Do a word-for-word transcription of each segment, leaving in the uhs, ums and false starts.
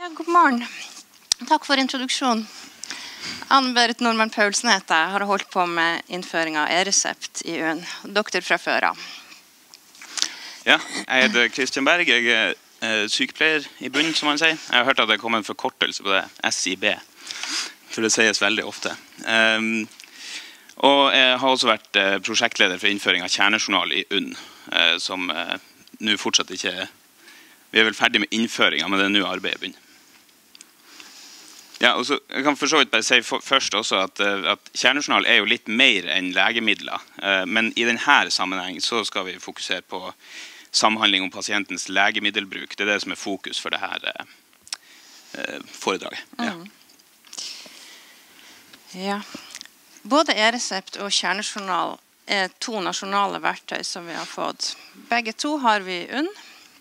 Ja, god morgen. Takk for introduksjonen. Ann-Berit Normann Paulsen heter jeg. Har holdt på med innføring av e-resept i U N. Doktor fra før av. Ja, jeg heter Kristian Berg. Jeg er eh, sykepleier i bunnen, som man sier. Jeg har hørt at det kommer en forkortelse på det, S I B. For det sies veldig ofte. Um, og jeg har også vært eh, prosjektleder for innføring av kjernejournal i U N, eh, som eh, nå fortsatt ikke er. Vi er vel ferdig med innføringen, men det er nå arbeidet begynner. Ja, og så, jeg kan for så vidt bare si for, først også at, at kjernejournal er jo litt mer enn legemidler, eh, men i denne sammenheng så skal vi fokusere på samhandling om pasientens legemiddelbruk. Det er det som er fokus for det her eh, foredraget. Ja. Mm. Ja. Både e-resept og kjernejournal er to nasjonale verktøy som vi har fått. Begge to har vi i U N.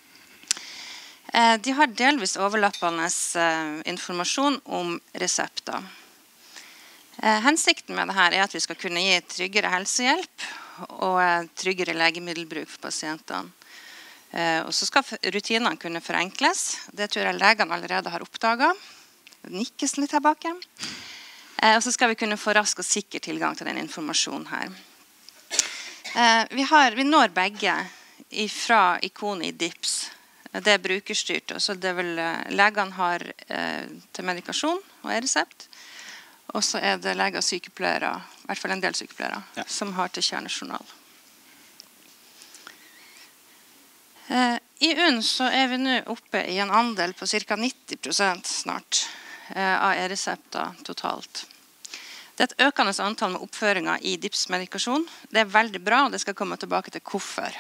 De har delvis overlappende informasjon om resepter. Hensikten med dette er at vi skal kunne gi tryggere helsehjelp og tryggere legemiddelbruk for pasientene. Og så skal rutinene kunne forenkles. Det tror jeg legene allerede har oppdaget. Det nikkes litt her bak. Og så skal vi kunne få rask og sikker tilgang til den informasjonen her. Vi, har, vi når begge fra ikonet i D I P S. Det er brukerstyrt, så det vil legene har eh, til medikasjon og e-resept. Og så er det leger og sykepleiere, i hvert fall en del sykepleiere, ja, som har til kjernejournal. Eh, I U N så er vi nå oppe i en andel på ca. nitti prosent snart eh, av e-resepter totalt. Det er et økende antall med oppføringer i D I P S-medikasjon. Det er veldig bra, og det skal komme tilbake til hvorfor.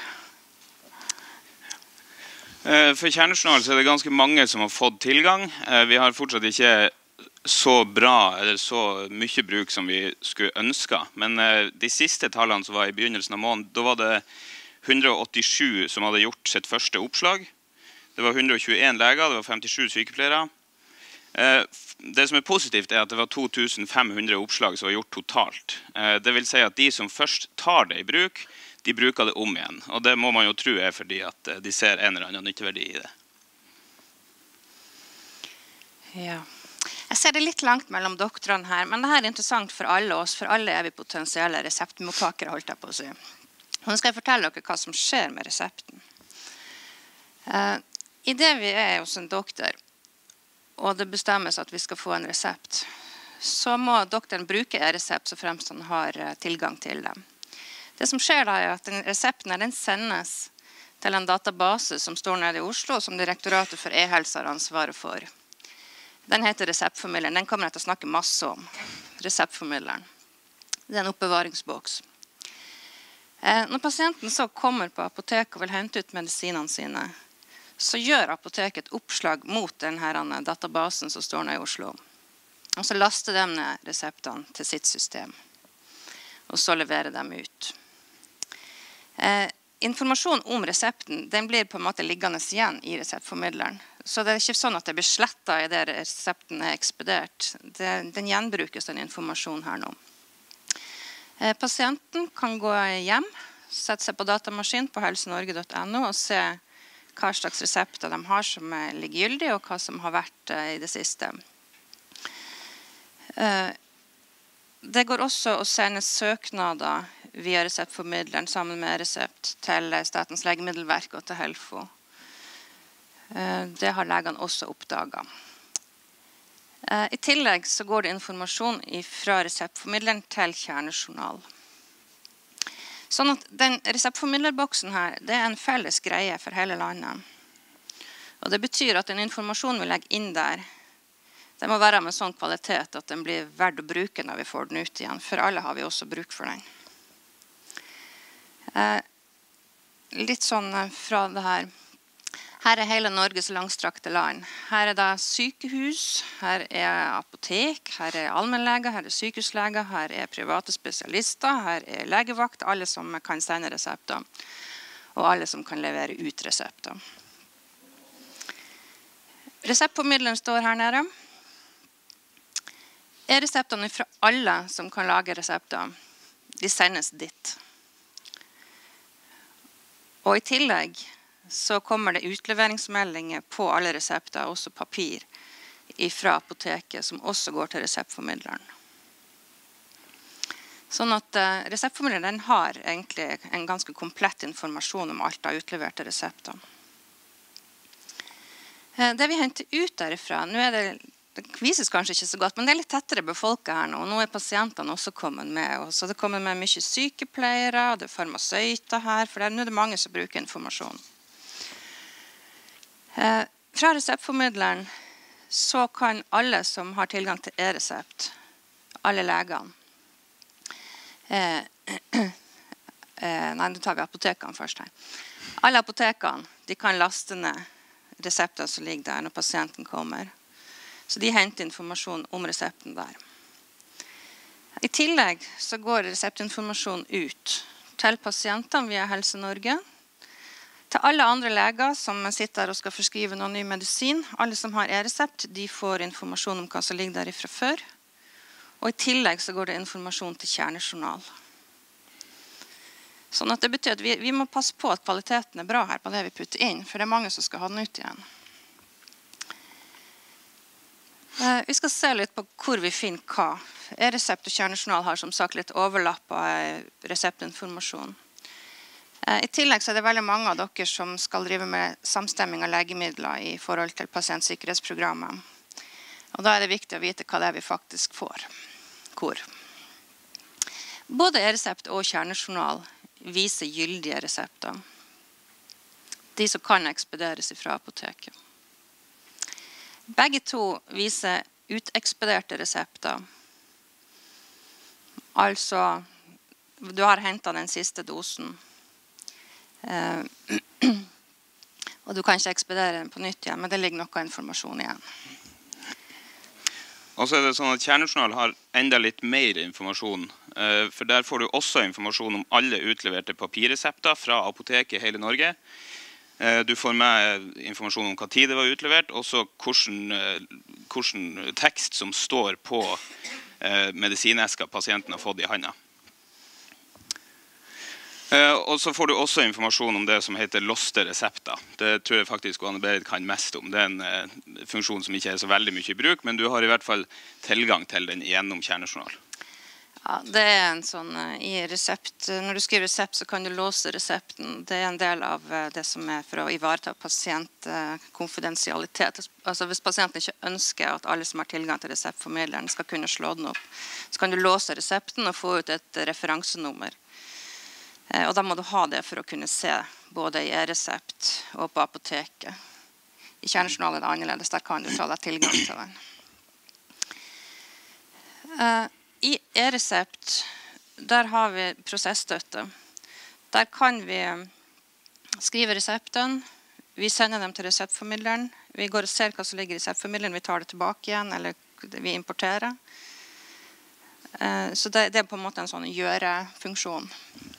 For kjernejournal så er det ganske mange som har fått tilgang. Vi har fortsatt ikke så bra eller så mye bruk som vi skulle ønske. Men de siste tallene som var i begynnelsen av måneden, da var det hundre og åttisju som hadde gjort sitt første oppslag. Det var hundre og tjueen leger, det var femtisju sykepleiere. Det som er positivt er at det var to tusen fem hundre oppslag som var gjort totalt. Det vil si at de som først tar det i bruk, de bruker det om igjen, og det må man jo tro er fordi at de ser en eller annen nytteverdi i det. Ja. Jeg ser det litt langt mellom doktorene her, men det her er interessant for alle oss, for alle er vi potensielle reseptmottakere, holdt jeg på å si. Og nå skal jeg fortelle dere hva som skjer med resepten. Uh, I det vi er hos en doktor, og det bestemmes at vi skal få en resept, så må doktoren bruke e-resept så fremst han har tilgang til dem. Det som skjer da er at den resepten den sendes til en database som står nede i Oslo, som Direktoratet for e-helse har ansvaret for. Den heter reseptformidleren. Den kommer jeg til å snakke masse om. Reseptformidleren. Det er en oppbevaringsboks. Eh, når pasienten så kommer på apoteket og vil hente ut medisinene sine, så gjør apoteket et oppslag mot denne databasen som står nede i Oslo. Og så laster de ned reseptene til sitt system. Og så leverer de ut. Eh, informasjon om resepten, den blir på en måte liggende igjen i reseptformidleren. Så det er ikke sånn at det blir slettet i det resepten er ekspedert. Det, den gjenbrukes den informasjonen her nå. Eh, pasienten kan gå hjem, sette seg på datamaskin på helsenorge punktum no og se hva slags resepter de har som er likegyldige, og hva som har vært eh, i det siste. Eh, Det går også å sende søknader via reseptformidleren sammen med resept til Statens legemiddelverk og til Helfo. Det har legene også oppdaget. I tillegg så går det informasjon fra reseptformidleren til kjernejournal. Sånn at den reseptformidlerboksen her, det er en felles greie for hele landet. Og det betyr at den informasjonen vi legger inn der, det må være med sånn kvalitet at den blir verdt å bruke når vi får den ut igjen. For alle har vi også bruk for den. Eh, litt sånn fra det her. Her er hele Norges langstrakte land. Her er det sykehus, her er apotek, her er allmennleger, her er sykehusleger, her er private spesialister, her er legevakt, alle som kan sende resepter, og alle som kan levere ut resepter. Reseptformidleren står her nede. E-reseptene fra alle som kan lage resepter, de sendes dit. Og i tillegg så kommer det utleveringsmeldinger på alle resepter, også papir, fra apoteket, som også går til reseptformidleren. Sånn at uh, reseptformidleren den har egentlig en ganske komplett informasjon om alt av utleverte resepter. Uh, det vi henter ut derifra, nå er det, det vises kanskje ikke så godt, men det er litt tettere befolket her nå, og nå er pasientene også kommet med, og så det kommer med mye sykepleiere, og det er farmasøyter her, for det er, nå er det mange som bruker informasjon. Uh, fra reseptformidleren så kan alle som har tilgang til e-resept, alle legene, Eh, eh, nei, nå tar vi apotekene først her. Alle apotekene, de kan laste ned resepter som ligger der når pasienten kommer. Så de henter informasjon om resepten der. I tillegg så går reseptinformasjon ut til pasientene via Helse Norge, til alle andre leger som sitter og skal forskrive noen ny medisin. Alle som har e-resept, de får informasjon om hva som ligger der fra før. Og i tillegg så går det informasjon til kjernejournal. Sånn at det betyr at vi, vi må passe på at kvaliteten er bra her på det vi putter inn, for det er mange som skal ha den ut igjen. Eh, vi skal se litt på hvor vi finner hva. E-resept og kjernejournal har som sagt litt overlapp av reseptinformasjon. Eh, I tillegg så er det veldig mange av dere som skal drive med samstemming av legemidler i forhold til pasientsikkerhetsprogrammet. Og da er det viktig å vite hva det er vi faktisk får. Hvor. Både e-resept og kjernejournal viser gyldige resepter. De som kan ekspederes fra apoteket. Begge to viser utekspederte resepter. Altså, du har hentet den siste dosen. Eh, og du kan ikke ekspedere den på nytt igjen, men det ligger noe informasjon igjen. Og så er det sånn at kjernejournal har enda litt mer informasjon, for der får du også informasjon om alle utleverte papirresepter fra apoteket i hele Norge. Du får med informasjon om hva tid det var utlevert, og så hvordan, hvordan tekst som står på medisinesker pasienten har fått i handa. Og så får du også informasjon om det som heter loste resepter. Det tror jeg faktisk Anne-Berit kan mest om. Det er en uh, funksjon som ikke er så veldig mye i bruk, men du har i hvert fall tilgang til den gjennom kjernejournal. Ja, det er en sånn uh, i resept. Når du skriver resept, så kan du låse resepten. Det er en del av uh, det som er for å ivareta pasientkonfidensialitet. Uh, altså hvis pasienten ikke ønsker at alle som har tilgang til reseptformidleren skal kunne slå den opp, så kan du låse resepten og få ut et uh, referansenummer. Og da må du ha det for å kunne se både i e-resept og på apoteket. I kjernejournalen er det annerledes, der kan du ta deg tilgang til den. I e-resept, der har vi prosessstøtte. Der kan vi skrive resepten, vi sender dem til reseptformidleren, vi går og ser hva som ligger i reseptformidleren, vi tar det tilbake igjen, eller vi importerer. Så det, det er på en måte en sånn gjøre-funksjon.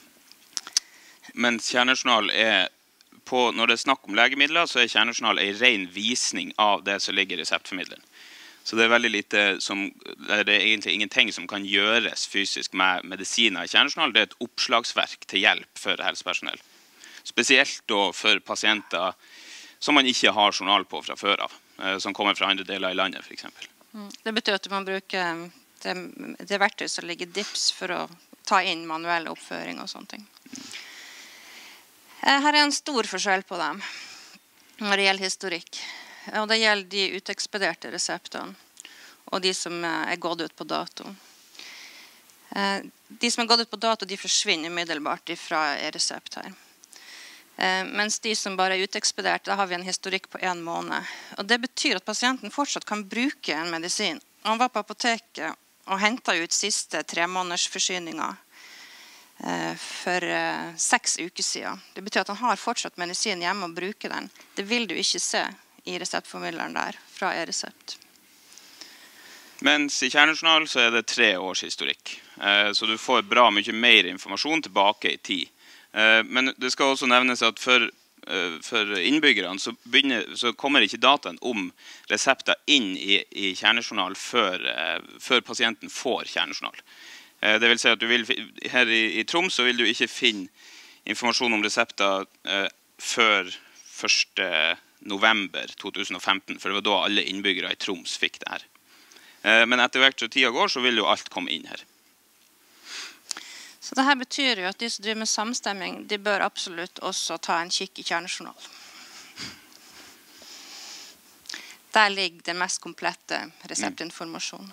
Mens kjernejournal er på, når det er snakk om legemidler, så er kjernejournal en ren visning av det som ligger i reseptformidleren. Så det er veldig lite som, det er egentlig ingenting som kan gjøres fysisk med medisiner i kjernejournal. Det er et oppslagsverk til hjelp for helsepersonell. Spesielt da for pasienter som man ikke har journal på fra før av, som kommer fra andre deler i landet for eksempel. Det betyr at man bruker det, det verktøy som ligger D I P S for å ta inn manuell oppføring og sånne ting. Her er en stor forskjell på dem når det gjelder historikk. Og det gjelder de utekspederte reseptene og de som er gått ut på dato. De som er gått ut på dato, de forsvinner umiddelbart fra e-resept her. Mens de som bare er utekspedert, da har vi en historikk på en måned. Og det betyr at pasienten fortsatt kan bruke en medisin. Han var på apoteket og hentet ut siste tre måneders forsyninger for seks uker siden. Det betyr at han har fortsatt medisin hjemme og bruker den. Det vil du ikke se i reseptformidleren der, fra e-resept. Mens i kjernejournal så er det tre års historikk. Så du får bra mye mer informasjon tilbake i tid. Men det skal også nevnes at for, for innbyggerne så, begynner, så kommer ikke dataen om resepter inn i, i kjernejournal før, før pasienten får kjernejournal. Det vil si at du vil, her i, i Troms så vil du ikke finne informasjon om resepter eh, før første november to tusen og femten, for det var da alle innbyggere i Troms fikk det her. Eh, men etter hvert så tida går, så vil jo alt komme inn her. Så det her betyr jo at de som driver med samstemming, de bør absolutt også ta en kikk i kjernejournal. Der ligger den mest komplette reseptinformasjonen.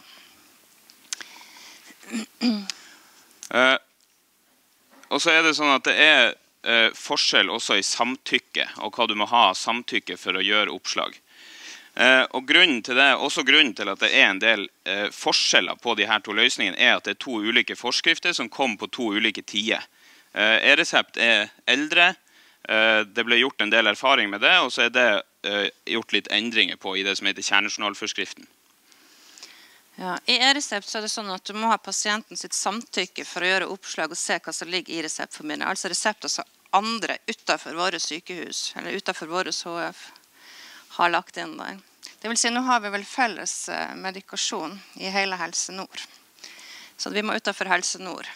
Eh, og så er det sånn at det er eh, forskjell også i samtykke, og hva du må ha samtykke for å gjøre oppslag. Eh, og grunnen til det, også grunnen til at det er en del eh, forskjeller på de her to løsningene, er at det er to ulike forskrifter som kom på to ulike tider. Eh, E-resept er eldre, eh, det ble gjort en del erfaring med det, og så er det eh, gjort litt endringer på i det som heter kjernejournalforskriften. Ja, i e-resept så er det sånn at du må ha pasienten sitt samtykke for å gjøre oppslag og se hva som ligger i reseptformidlingen. Altså resepter som andre utenfor våre sykehus, eller utenfor våre H F, har lagt inn der. Det vil si, nå har vi vel felles medikasjon i hele Helse Nord. Så vi må utenfor Helse Nord.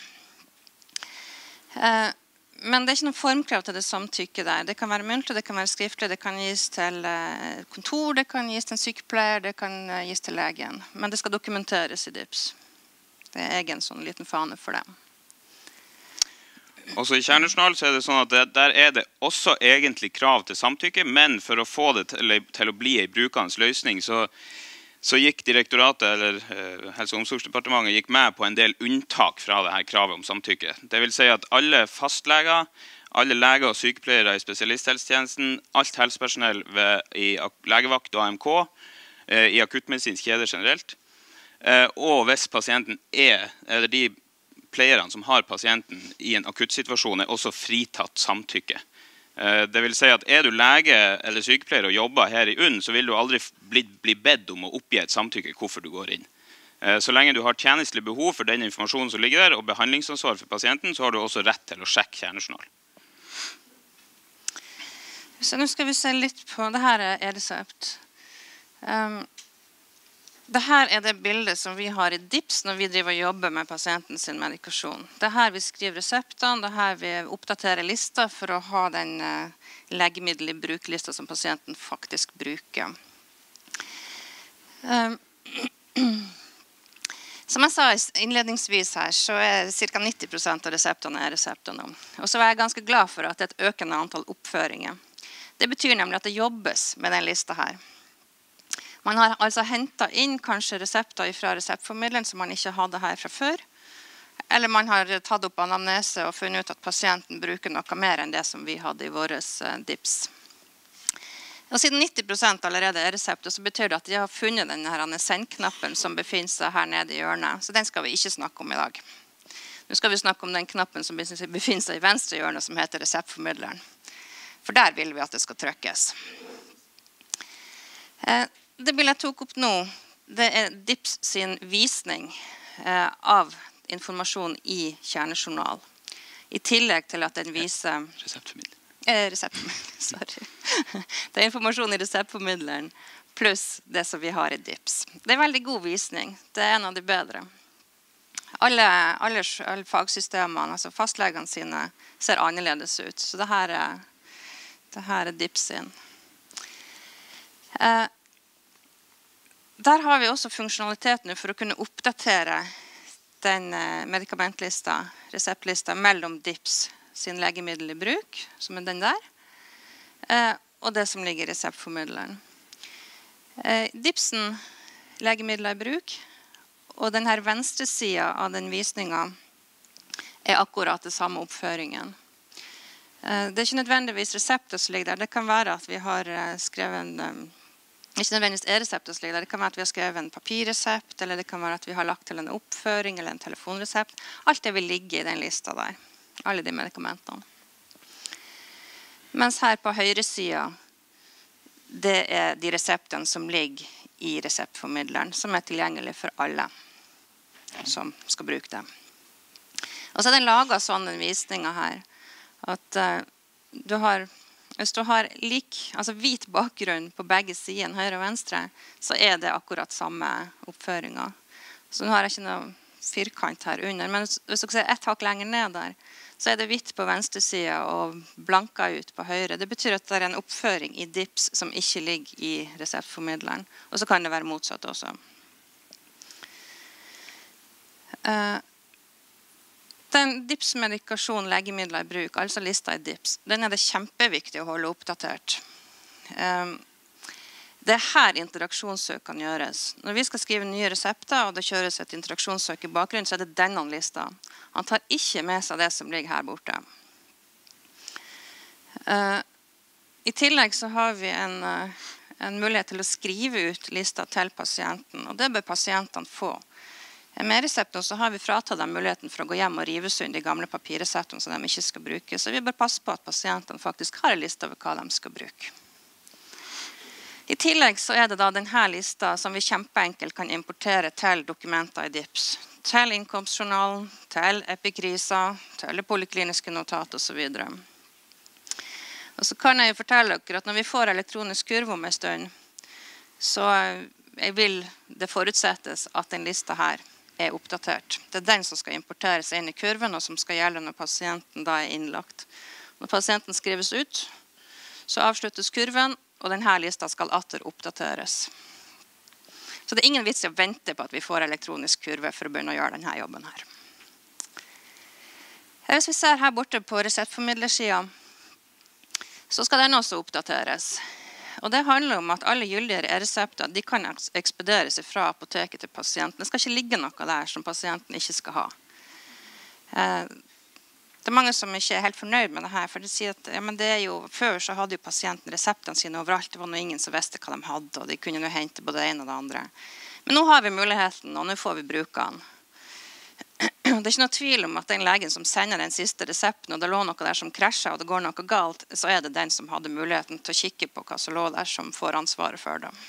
Eh, men det er ikke noen formkrav til det samtykke der. Det kan være muntlig, det kan være skriftlig, det kan gis til kontor, det kan gis til en sykepleier, det kan gis til legen. Men det skal dokumenteres i D I P S. Det er egen sånn liten fane for dem. Også i kjernejournal så er det sånn at det, der er det også egentlig krav til samtykke, men for å få det til, til å bli en brukende løsning, så, så gikk direktoratet, eller eh, Helse- og omsorgsdepartementet, gikk med på en del unntak fra det her kravet om samtykke. Det vil si at alle fastleger, alle leger og sykepleiere i spesialisthelsetjenesten, alt helsepersonell ved, i legevakt og A M K, eh, i akuttmedisinsk kjede generelt, eh, og hvis pasienten er, eller de pleierne som har pasienten i en akuttsituasjon er også fritatt samtykke. Det vil si at er du lege eller sykepleier og jobber her i U N, så vil du aldri bli, bli bedt om å oppgi et samtykke hvorfor du går inn. Så lenge du har tjenestelig behov for den informasjonen som ligger der, og behandlingsansvar for pasienten, så har du også rett til å sjekke kjernejournal. Så nå skal vi se litt på, det her er e-resept. Um, Det her er det bildet som vi har i D I P S når vi driver og jobber med pasienten sin medikasjon. Det er her vi skriver reseptene, det er her vi oppdaterer lister for å ha den uh, legemiddel i bruklista som pasienten faktisk bruker. Um, som jeg sa innledningsvis her, så er ca. nitti prosent av reseptene er resepter nå. Og så er jeg ganske glad for at det er et økende antall oppføringer. Det betyr nemlig at det jobbes med den lista her. Man har altså hentet inn kanskje resepter fra reseptformidleren som man ikke hadde her fra før. Eller man har tatt opp anamnese og funnet ut at pasienten bruker noe mer enn det som vi hadde i våres D I P S. Og siden nitti prosent allerede er resepter, så betyr det at de har funnet denne send-knappen som befinner seg her nede i hjørnet. Så den skal vi ikke snakke om i dag. Nå skal vi snakke om den knappen som befinner seg i venstre hjørne, som heter reseptformidleren. For der vil vi at det skal trykkes. Det bildet jeg tok opp nå, det er D I P S sin visning eh, av informasjon i kjernejournal. I tillegg til at den viser... Reseptformidler. Eh, reseptformidler, sorry. Det er informasjon i reseptformidleren, pluss det som vi har i D I P S. Det er en veldig god visning. Det er en av de bedre. Alle, alle, alle fagsystemene, altså fastlegene sine, ser annerledes ut. Så det her er, det her er D I P S sin. Eh, Der har vi også funksjonaliteten for å kunne oppdatere den medikamentlista, reseptlista mellom D I P S sin legemiddel i bruk, som er den der, og det som ligger i reseptformidleren. D I P S-en legemidler i bruk, og denne venstre siden av den visningen er akkurat det samme oppføringen. Det er ikke nødvendigvis resepter som ligger der. Det kan være at vi har skrevet en ikke nødvendigvis e-resepter som ligger der. Det kan være at vi har skrevet en papirresept, eller det kan være at vi har lagt til en oppføring eller en telefonresept. Alt det vil ligge i den lista der. Alle de medikamentene. Mens her på høyre siden, det er de reseptene som ligger i reseptformidleren, som er tilgjengelig for alle som skal bruke det. Og så er den laget sånn en visning her, at uh, du har... Hvis du har lik, altså hvit bakgrunn på begge siden, høyre og venstre, så er det akkurat samme oppføringer. Så nå har jeg ikke noe firkant her under, men hvis dere ser ett hakk lenger ned der, så er det hvitt på venstre side og blanka ut på høyre. Det betyr at det er en oppføring i D I P S som ikke ligger i reseptformidleren. Og så kan det være motsatt også. Den D I P S-medikasjon legemidler i bruk, altså lista i D I P S, den er det kjempeviktig å holde oppdatert. Det er her interaksjonssøk kan gjøres. Når vi skal skrive nye resepter, og det kjøres et interaksjonssøk i bakgrunnen, så er det denne lista. Han tar ikke med seg det som ligger her borte. Uh, I tillegg så har vi en, uh, en mulighet til å skrive ut lista til pasienten, og det bør pasientene få. Med resepten så har vi fratatt dem muligheten for å gå hjem og rive sund de gamle papirreseptene som de ikke skal bruke, så vi bør passe på at pasientene faktisk har en liste over hva de skal bruke. I tillegg så er det da denne lista som vi kjempeenkelt kan importere til dokumenter i D I P S. Til innkomstjournalen, til epikrisa, til det polikliniske notat og så videre. Og så kan jeg jo fortelle dere at når vi får elektronisk kurve om en stund, så vil det forutsettes at den lista her er oppdatert. Det er den som skal importeres inn i kurven, og som skal gjelde når pasienten da er innlagt. Når pasienten skrives ut, så avsluttes kurven, og denne lista skal atter oppdateres. Så det er ingen vits i å vente på at vi får elektronisk kurve for å begynne å gjøre denne jobben her. Hvis vi ser her borte på reseptformidlersiden, så skal den også oppdateres. Og det handler om at alle gyldige e-resepter de kan ekspederes fra apoteket til pasienten. Det skal ikke ligge noe der som pasienten ikke skal ha. Det er mange som ikke er helt fornøyd med det her, for de sier at ja, men det er jo, før så hadde jo pasienten reseptene sine overalt, det var noe ingen som visste hva de hadde, og de kunne jo hente både det ene og det andre. Men nå har vi muligheten, og nå får vi bruke den. Det er ikke noe tvil om at den legen som sender den siste resepten, og det lå noe der som krasjer, og det går noe galt, så er det den som hadde muligheten til å kikke på hva som lå der, som får ansvaret for det.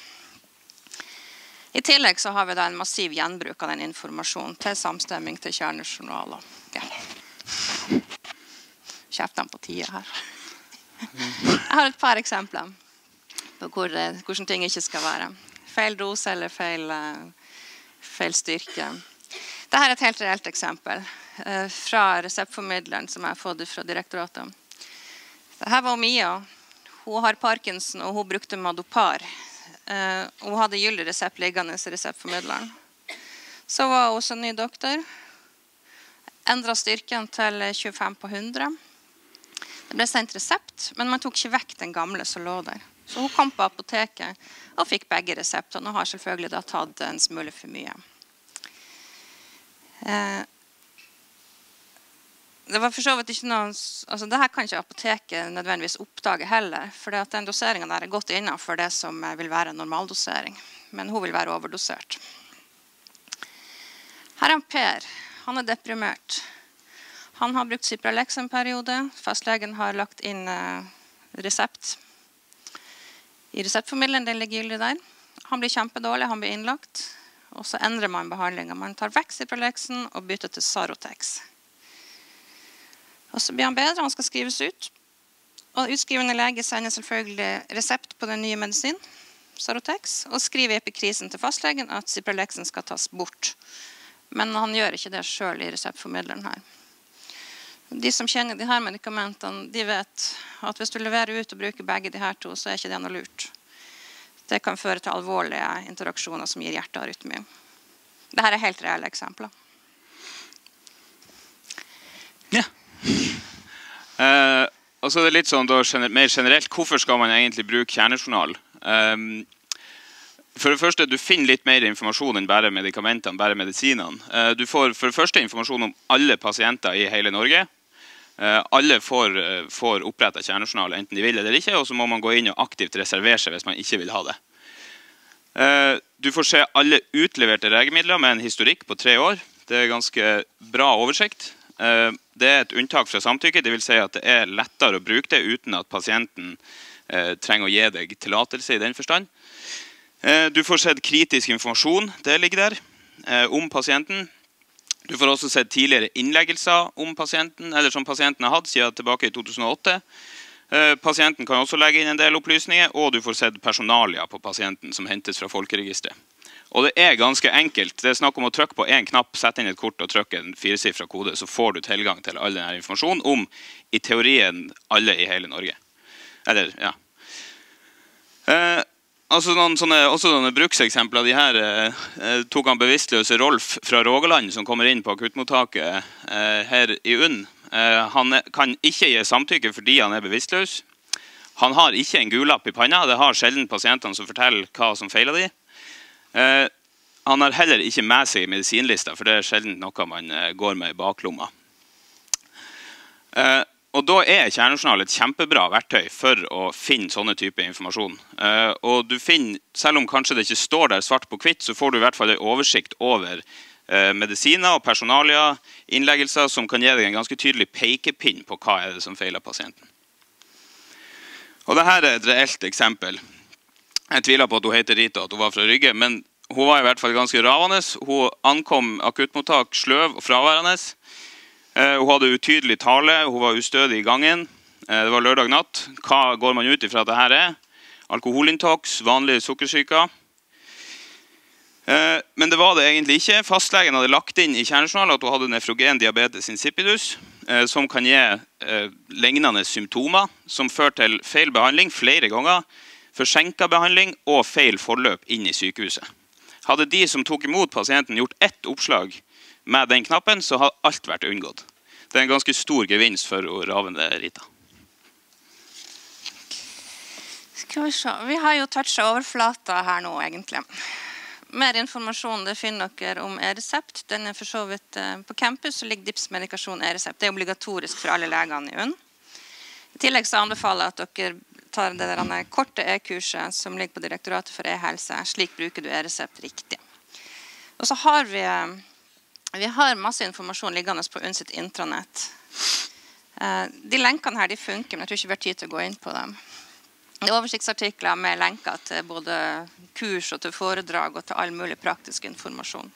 I tillegg så har vi da en massiv gjenbruk av den informasjonen til samstemming til kjernejournaler. Ja. Kjeften på tida her. Jeg har et par eksempler på hvor, hvordan ting ikke skal være. Feil dose eller feil, feil styrke. Dette er et helt reelt eksempel fra reseptformidleren som jeg har fått fra direktoratet. Dette var Mia. Hun har Parkinson, og hun brukte Madopar. Hun hadde gyldig resept liggende i reseptformidleren. Så var hun også ny doktor. Endret styrken til tjuefem på hundre. Det ble sendt resept, men man tok ikke vekk den gamle som lå der. Så hun kom på apoteket og fikk begge reseptene, og har selvfølgelig da tatt en smule for mye. Eh, det var for så vidt ikke noe, altså det her kan ikke apoteket nødvendigvis oppdage heller, for den doseringen der er gått innenfor det som vil være en normaldosering, men hun vil være overdosert. Her er Per. Han er deprimert. Han har brukt Cipralex en periode. Fastlegen har lagt inn eh, resept. I reseptformidleren, den ligger gyldig der. Han blir kjempedårlig, han blir innlagt. Og så endrer man behandlingen. Man tar vekk Cipralexen og bytter til Sarotex. Og så blir han bedre, han skal skrives ut. Og utskrivende lege sender selvfølgelig resept på den nye medisin, Sarotex, og skriver i epikrisen til fastlegen at Cipralexen skal tas bort. Men han gjør ikke det selv i reseptformidleren her. De som kjenner de her medikamentene, de vet at hvis du leverer ut og bruker begge de her to, så er ikke det noe lurt. Det kan føre til alvorlige interaksjoner som gir hjertearytmi. Dette er helt reelle eksempler. Ja. Eh, og så er det litt sånn da, mer generelt, hvorfor skal man egentlig bruke kjernejournal? Um, For det første, du finner litt mer informasjon enn bare medikamentene, bare medisinene. Du får for det første informasjon om alle pasienter i hele Norge. Alle får, får opprettet kjernejournal, enten de vil eller ikke, og så må man gå inn og aktivt reservere seg hvis man ikke vil ha det. Du får se alle utleverte legemidler med en historikk på tre år. Det er ganske bra oversikt. Det er et unntak fra samtykke, det vil si at det er lettere å bruke det uten at pasienten trenger å gi deg tillatelse i den forstand. Du får sett kritisk informasjon, det ligger der, om pasienten. Du får også sett tidligere innleggelser om pasienten, eller som pasienten har hatt siden tilbake i to tusen og åtte. Pasienten kan også legge inn en del opplysninger, og du får sett personalia på pasienten som hentes fra folkeregisteret. Og det er ganske enkelt. Det er snakk om å trykke på en knapp, sette inn et kort og trykke en firesifret kode, så får du tilgang til all denne informasjonen om, i teorien, alle i hele Norge. Eller, ja. Eh, altså noen sånne, også noen brukseksempler. De her eh, tok han bevisstløse Rolf fra Rogaland, som kommer inn på akuttmottaket eh, her i U N. Eh, han kan ikke gi samtykke fordi han er bevisstløs. Han har ikke en gulapp i panna. Det har sjelden pasientene som forteller hva som feiler de. Eh, han har heller ikke med seg medisinlista, for det er sjelden noe man eh, går med i baklomma. Eh, og da er kjernejournal et kjempebra verktøy for å finne sånne type informasjon. Eh, og du finner, selv om kanskje det ikke står der svart på hvitt, så får du i hvert fall en oversikt over eh, medisiner og personalia, innleggelser som kan gi deg en ganske tydelig pekepinn på hva er det som feiler pasienten. Og dette er et reelt eksempel. Jeg tviler på at hun heter Rita, at hun var fra Rygge, men hun var i hvert fall ganske ravende. Hun ankom akuttmottak sløv og fraværende. Hun hadde utydelig tale, hun var ustødig i gangen. Det var lørdag natt. Hva går man ut ifra at dette er? Alkoholintox, vanlig sukkersyke. Men det var det egentlig ikke. Fastlegen hadde lagt inn i kjernejournal at hun hadde nefrogen diabetes insipidus, som kan gi lignende symptomer, som fører til feil behandling flere ganger, forsinket behandling og feil forløp inn i sykehuset. Hadde de som tok imot pasienten gjort ett oppslag med den knappen, så hadde alt vært unngått. Det er en ganske stor gevinst for ravende Rita. Skal vi se. Vi har jo touchet overflata her nå, egentlig. Mer informasjon det finner dere om e-resept. Den er for så vidt på campus, så ligger D I P S-medikasjon e-resept. Det er obligatorisk for alle legene i U N. I tillegg så anbefaler jeg at dere tar det der korte e-kurset som ligger på Direktoratet for e-helse. Slik bruker du e-resept riktig. Og så har vi, vi har masse informasjon liggende på U N sitt intranett. De lenkene her de funker, men jeg tror ikke vi har tid til å gå inn på dem. Det er oversiktsartikler med lenker til både kurs og til foredrag og til all mulig praktisk informasjon.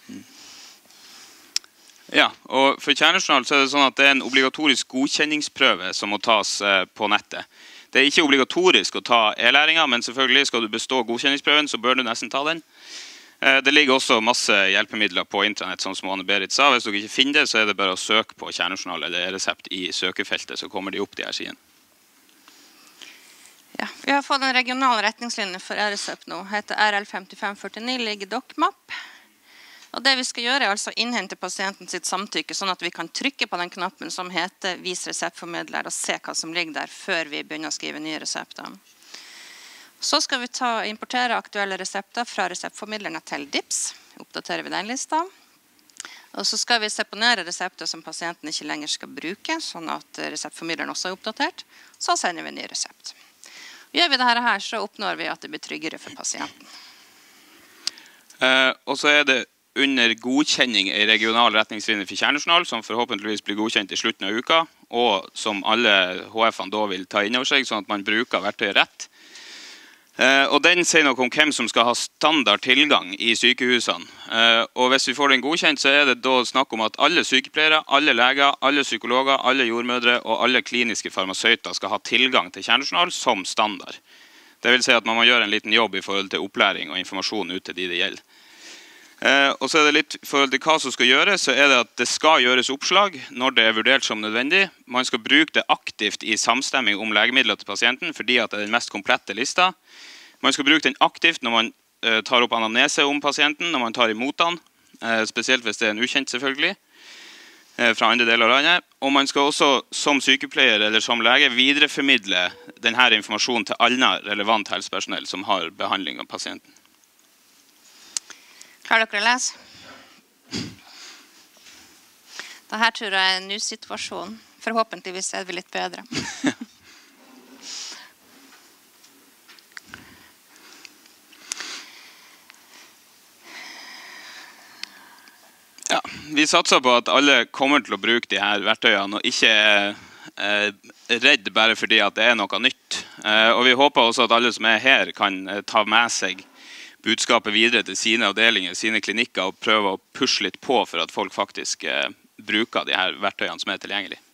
Ja, og for kjernejournal så er det sånn at det er en obligatorisk godkjenningsprøve som må tas på nettet. Det er ikke obligatorisk å ta e-læringa, men selvfølgelig skal du bestå godkjenningsprøven, så bør du nesten ta den. Det ligger også masse hjelpemidler på internett, sånn som Anne Berit sa. Hvis dere ikke finner det, så er det bare å søke på kjernejournal eller e-resept i søkefeltet, så kommer de opp de her siden. Ja, vi har fått en regional retningslinje for e-resept nå. Heter R L fem fem fire ni, ligger DocMap. Og det vi skal gjøre er altså å innhente pasienten sitt samtykke, sånn at vi kan trykke på den knappen som heter Vis reseptformidler, og se hva som ligger der før vi begynner å skrive nye resepter. Så skal vi ta, importere aktuelle resepter fra reseptformidlerne til D I P S. Oppdaterer vi den lista. Og så skal vi seponere resepter som pasienten ikke lenger skal bruke, sånn at reseptformidleren også er oppdatert. Så sender vi en ny resept. Gjør vi dette her, så oppnår vi at det blir tryggere for pasienten. Eh, og så er det under godkjenning i regional retningslinje for kjernejournal, som forhåpentligvis blir godkjent i slutten av uka, og som alle H F-ene da vil ta inn over seg, sånn at man bruker verktøyet rett. Eh, og den sier noe om hvem som skal ha standard tilgang i sykehusene. Eh, og hvis vi får den godkjent, så er det da snakk om at alle sykepleiere, alle leger, alle psykologer, alle jordmødre og alle kliniske farmasøyter skal ha tilgang til kjernejournal som standard. Det vil si at man må gjøre en liten jobb i forhold til opplæring og informasjon ut til de det gjelder. Eh, og så er det litt i forhold til hva som skal gjøres, så er det at det skal gjøres oppslag når det er vurdert som nødvendig. Man skal bruke det aktivt i samstemming om legemidler til pasienten, fordi at det er den mest komplette lista. Man skal bruke den aktivt når man eh, tar opp anamnese om pasienten, når man tar imot den, eh, spesielt hvis det er en ukjent selvfølgelig, eh, fra andre deler av landet. Og man skal også som sykepleier eller som lege videreformidle denne informasjonen til annet relevant helsepersonell som har behandling av pasienten. Klarer dere å lese? Dette tror jeg er en ny situasjon. Forhåpentligvis er vi litt bedre. Ja, vi satser på at alle kommer til å bruke de her verktøyene, og ikke er redd bare fordi at det er noe nytt. Og vi håper også at alle som er her kan ta med seg budskapet videre til sine avdelinger, sine klinikker, og prøve å pushe litt på for at folk faktisk bruker de her verktøyene som er tilgjengelige.